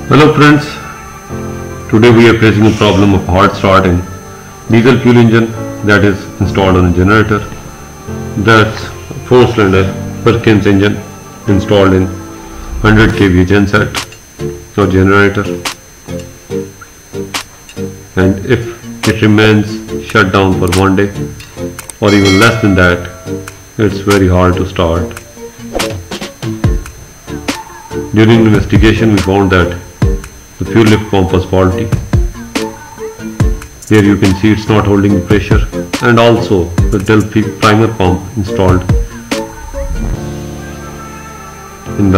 Hello friends, today we are facing a problem of hard starting diesel fuel engine that is installed on a generator. That's a 4-cylinder Perkins engine installed in 100 kVA genset or generator, and if it remains shut down for one day or even less than that, it's very hard to start. During the investigation we found that the fuel lift pump was faulty. Here you can see it's not holding the pressure, and also the Delphi primer pump installed in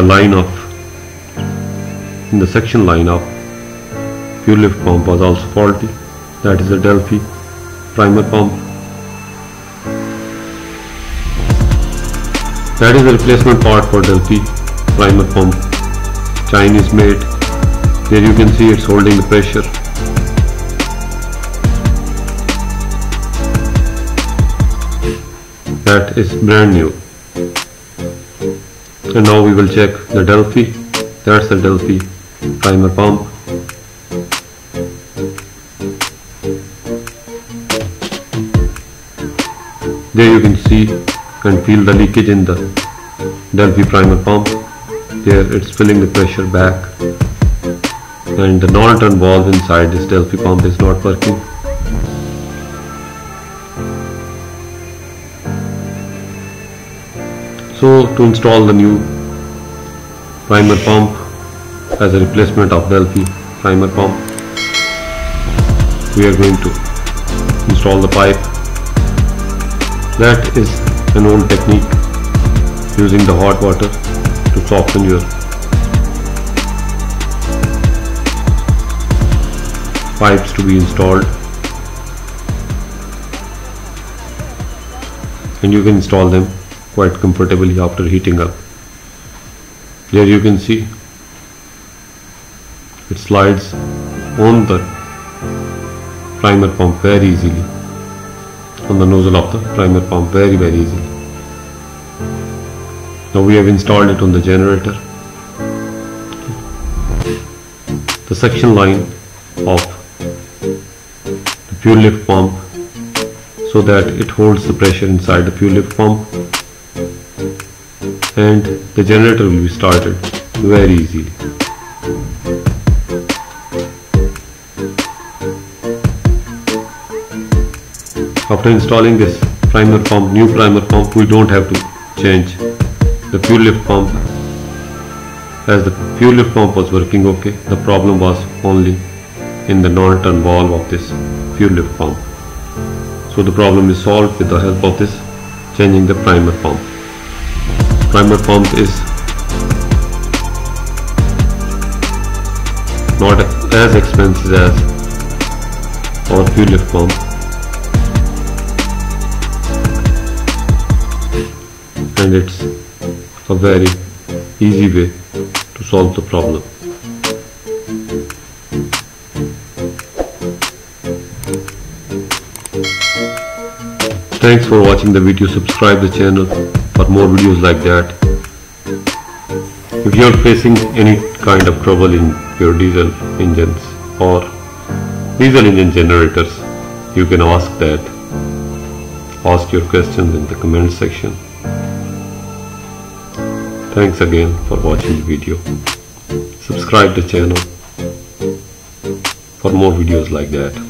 the section line of fuel lift pump was also faulty. That is a Delphi primer pump. That is a replacement part for Delphi primer pump, Chinese made. There you can see it's holding the pressure. That is brand new. And now we will check the Delphi. That's the Delphi primer pump. There you can see and feel the leakage in the Delphi primer pump. There it's filling the pressure back, and the non-return valve inside this Delphi pump is not working. So to install the new primer pump as a replacement of Delphi primer pump, we are going to install the pipe. That is an old technique, using the hot water to soften your pipes to be installed, and you can install them quite comfortably after heating up. There you can see it slides on the primer pump very easily, on the nozzle of the primer pump very easily. Now we have installed it on the generator. The suction line of the fuel lift pump, so that it holds the pressure inside the fuel lift pump, and the generator will be started very easily. After installing this primer pump, new primer pump, we don't have to change the fuel lift pump, as the fuel lift pump was working okay. The problem was only in the non-return valve of this fuel lift pump. So the problem is solved with the help of this changing the primer pump. Primer pump is not as expensive as our fuel lift pump, and it's a very easy way to solve the problem. Thanks for watching the video. Subscribe the channel for more videos like that. If you are facing any kind of trouble in your diesel engines or diesel engine generators, you can ask your questions in the comment section. Thanks again for watching the video. Subscribe the channel for more videos like that.